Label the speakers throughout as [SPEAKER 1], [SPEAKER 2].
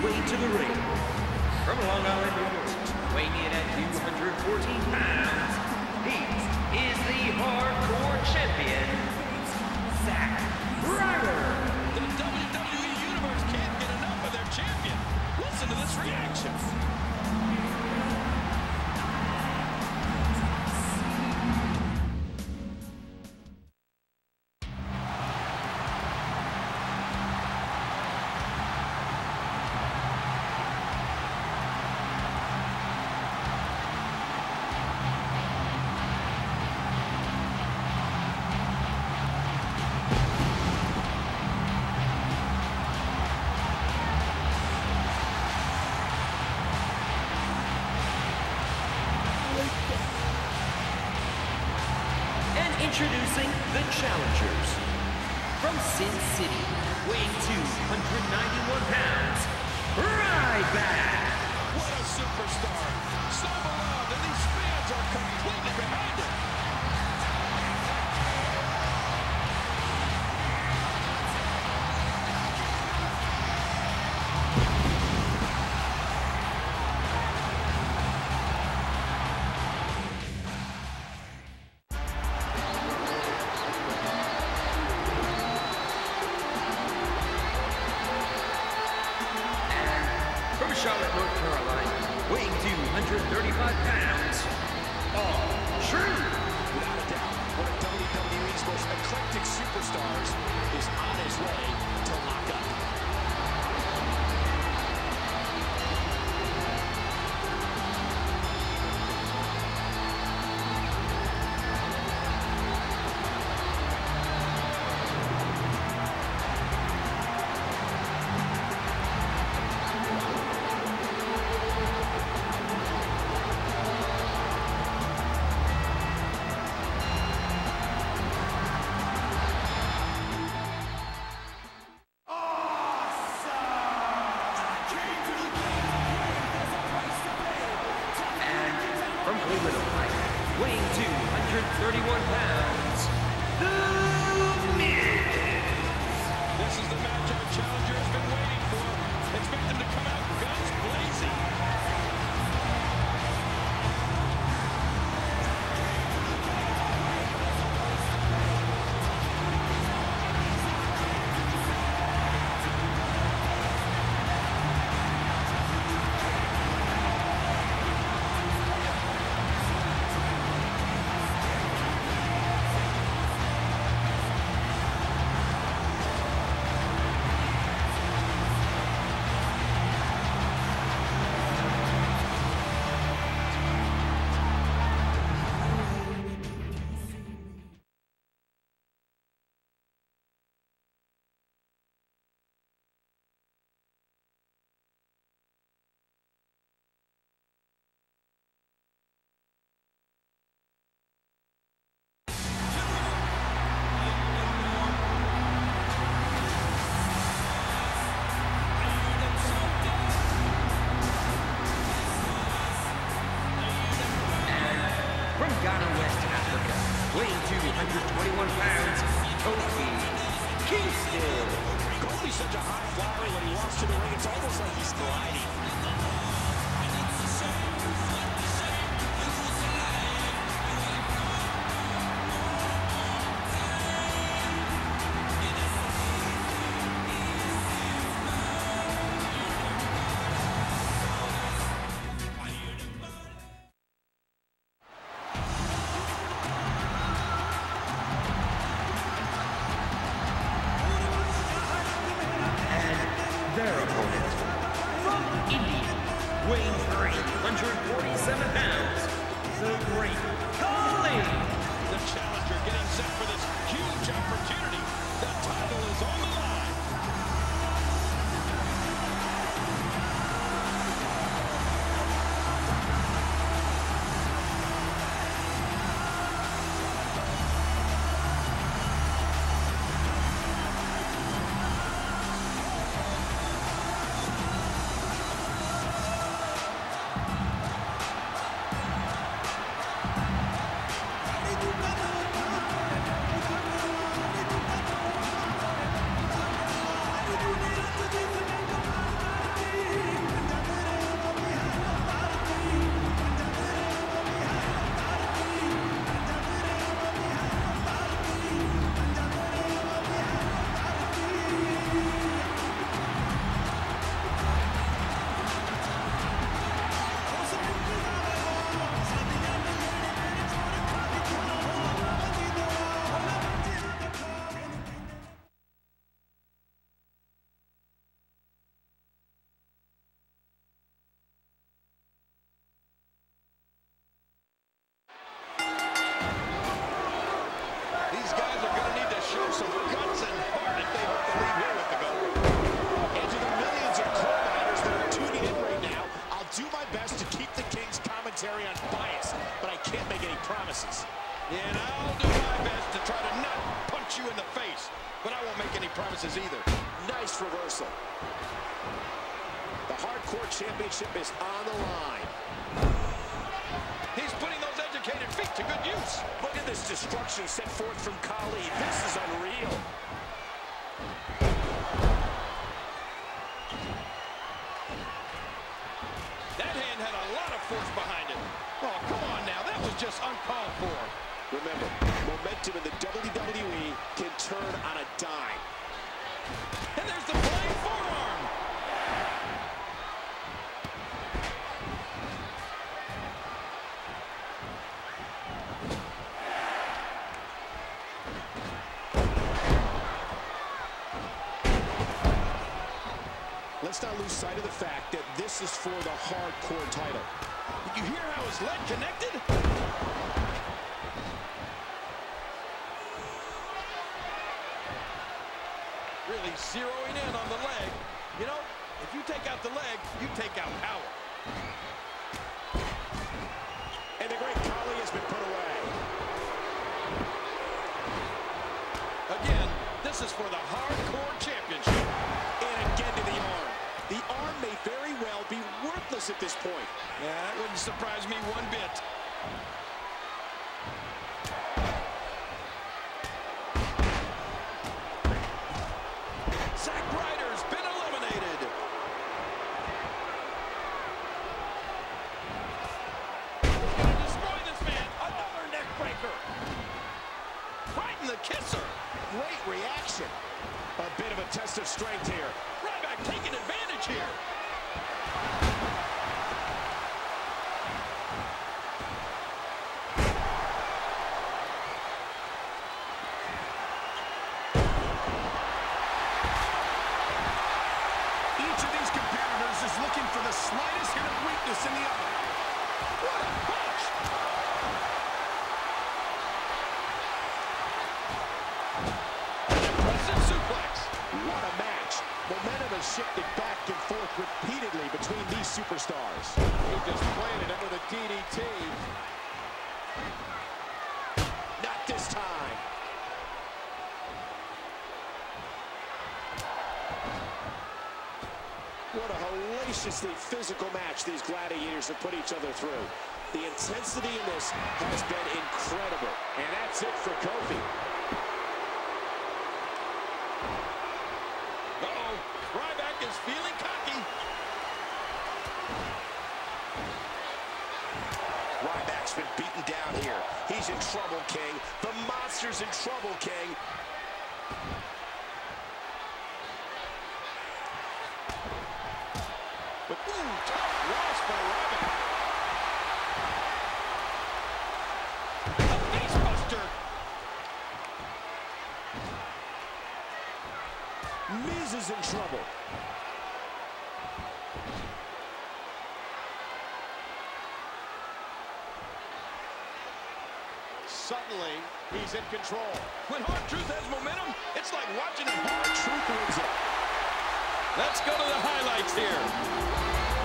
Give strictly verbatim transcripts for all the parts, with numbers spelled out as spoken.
[SPEAKER 1] way to the ring, from Long Island, New York, weighing in at two hundred fourteen pounds, he is the hardcore champion, Zack Ryder.
[SPEAKER 2] The W W E Universe can't get enough of their champion. Listen to this reaction.
[SPEAKER 1] Introducing the challengers. From Sin City, weighing two hundred ninety-one pounds, Ryback.
[SPEAKER 2] What a superstar. So beloved, and these fans are completely behind him.
[SPEAKER 1] Charlotte, North Carolina, weighing two hundred thirty-five pounds, all true.
[SPEAKER 2] Without a doubt, one of W W E's most eclectic superstars is on his way to lock up.
[SPEAKER 1] From Cleveland, Ohio, weighing two hundred thirty-one pounds, The Miz.
[SPEAKER 2] This is the match our challenger has been waiting for. Expect them to come out guns blazing.
[SPEAKER 1] Ghana, West Africa, weighing two hundred twenty-one pounds, Kofi Kingston.
[SPEAKER 2] Kofi's such a high flyer when he walks to the ring, it's almost like he's gliding.
[SPEAKER 1] Their opponent, from India, weighing three hundred forty-seven pounds, the Great Khali.
[SPEAKER 2] The challenger getting set for this huge opportunity. The title is on the line. commentary on bias, but I can't make any promises.
[SPEAKER 3] And I'll do my best to try to not punch you in the face, but I won't make any promises either.
[SPEAKER 2] Nice reversal. The Hardcore Championship is on the line.
[SPEAKER 3] He's putting those educated feet to good use.
[SPEAKER 2] Look at this destruction set forth from Khali. This is unreal.
[SPEAKER 3] That hand had a lot of force behind it. Oh, come on now. That was just uncalled for.
[SPEAKER 2] Remember, momentum in the W W E can turn on a dime.
[SPEAKER 3] And there's the flying forearm.
[SPEAKER 2] Let's not lose sight of the fact that this is for the Hardcore title.
[SPEAKER 3] Did you hear how his leg connected? Really zeroing in on the leg. You know, if you take out the leg, you take out power.
[SPEAKER 2] And the great Khali has been put away.
[SPEAKER 3] Again, this is for the Hardcore Championship.
[SPEAKER 2] And again to the arm. The arm may very well be worthless at this point.
[SPEAKER 3] Yeah, that wouldn't surprise me one bit. Zack Ryder's been eliminated. He's gonna destroy this man. Another neck breaker. Right in the kisser.
[SPEAKER 2] Great reaction. A bit of a test of strength here.
[SPEAKER 3] Ryback taking advantage here.
[SPEAKER 2] Each of these competitors is looking for the slightest hint of weakness in the other.
[SPEAKER 3] What a punch! An impressive suplex.
[SPEAKER 2] What a match. Momentum has shifted back and forth repeatedly between these superstars.
[SPEAKER 3] He just played it under the D D T.
[SPEAKER 2] Not this time. What a hellaciously physical match these gladiators have put each other through. The intensity in this has been incredible. And that's it for Kofi.
[SPEAKER 3] Uh-oh, Ryback is feeling cocky.
[SPEAKER 2] Ryback's been beaten down here. He's in trouble, King. The monster's in trouble, King.
[SPEAKER 3] But ooh, tough loss for Ryback. A face buster.
[SPEAKER 2] Miz is in trouble.
[SPEAKER 3] Suddenly, he's in control. When R-Truth has momentum, it's like watching him.
[SPEAKER 2] R-Truth wins it.
[SPEAKER 3] Let's go to the highlights here.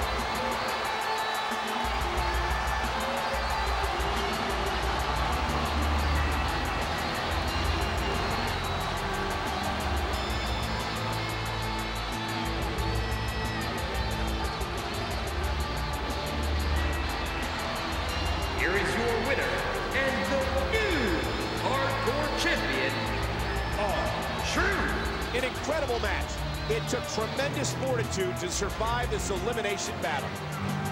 [SPEAKER 1] Here is your winner and the new Hardcore Champion, R-Truth.
[SPEAKER 2] An incredible match. It took tremendous fortitude to survive this elimination battle.